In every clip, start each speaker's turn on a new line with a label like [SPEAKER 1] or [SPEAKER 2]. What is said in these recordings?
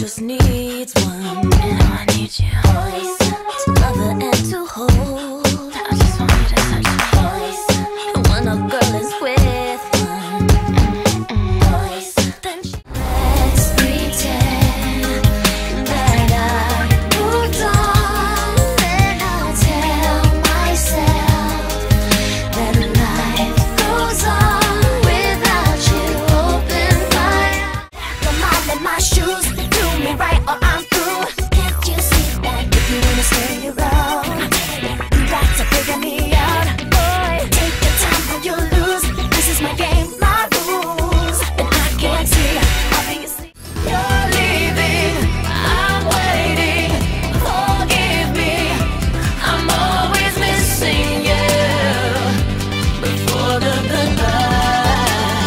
[SPEAKER 1] just needs one, and I need you to love her and to hold. I just want you to touch me. And when a girl is with one, then she let's pretend that I moved on. Then I'll tell myself that life goes on without you. Open my eyes, let my shoes do me right or I'm through. Can't you see that if you wanna stay around, you got to figure me out, boy. Take your time or you'll lose. This is my game, my rules, and I can't see, obviously. You're leaving, I'm waiting. Forgive me, I'm always missing you before the goodbye.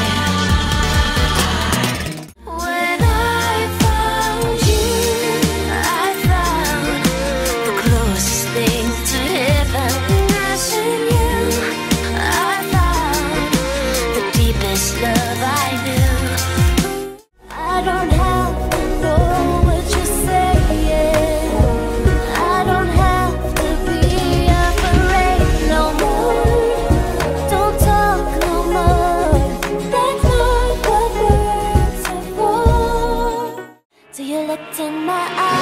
[SPEAKER 1] When I found you, I found the closest thing to heaven. Missing you, I found the deepest love I knew. I don't have to know what you're saying. I don't have to be afraid no more. Don't talk no more. That's not what words are for. So you looked in my eyes.